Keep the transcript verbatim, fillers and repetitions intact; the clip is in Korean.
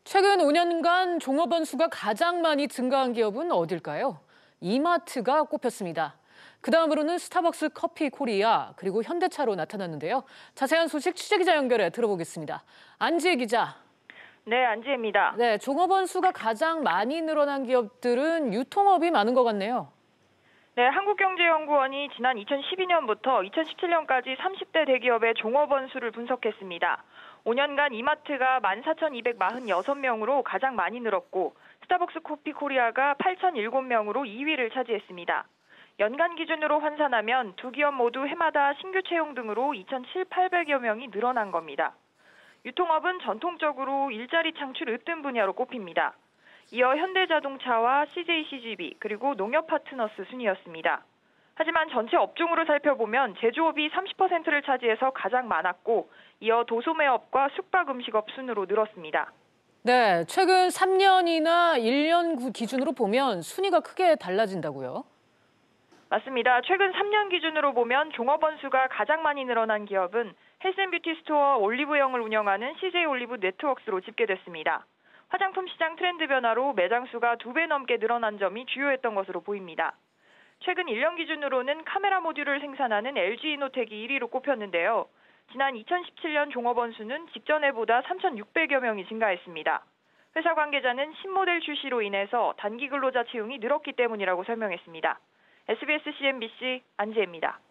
최근 오 년간 종업원 수가 가장 많이 증가한 기업은 어딜까요? 이마트가 꼽혔습니다. 그 다음으로는 스타벅스 커피 코리아, 그리고 현대차로 나타났는데요. 자세한 소식 취재기자 연결해 들어보겠습니다. 안지혜 기자. 네, 안지혜입니다. 네, 종업원 수가 가장 많이 늘어난 기업들은 유통업이 많은 것 같네요. 네, 한국경제연구원이 지난 이천십이 년부터 이천십칠 년까지 삼십 대 대기업의 종업원 수를 분석했습니다. 오 년간 이마트가 만 사천이백사십육 명으로 가장 많이 늘었고 스타벅스 커피 코리아가 팔천칠 명으로 이 위를 차지했습니다. 연간 기준으로 환산하면 두 기업 모두 해마다 신규 채용 등으로 이천칠백팔백여 명이 늘어난 겁니다. 유통업은 전통적으로 일자리 창출 으뜸 분야로 꼽힙니다. 이어 현대자동차와 씨제이씨지비 그리고 농협파트너스 순이었습니다. 하지만 전체 업종으로 살펴보면 제조업이 삼십 퍼센트를 차지해서 가장 많았고 이어 도소매업과 숙박음식업 순으로 늘었습니다. 네, 최근 삼 년이나 일 년 기준으로 보면 순위가 크게 달라진다고요? 맞습니다. 최근 삼 년 기준으로 보면 종업원 수가 가장 많이 늘어난 기업은 헬스앤뷰티 스토어 올리브영을 운영하는 씨제이올리브 네트워크스로 집계됐습니다. 화장품 시장 트렌드 변화로 매장 수가 두 배 넘게 늘어난 점이 주요했던 것으로 보입니다. 최근 일 년 기준으로는 카메라 모듈을 생산하는 엘지이노텍이 일 위로 꼽혔는데요. 지난 이천십칠 년 종업원 수는 직전해보다 삼천육백여 명이 증가했습니다. 회사 관계자는 신모델 출시로 인해서 단기 근로자 채용이 늘었기 때문이라고 설명했습니다. 에스비에스 씨엔비씨 안지혜입니다.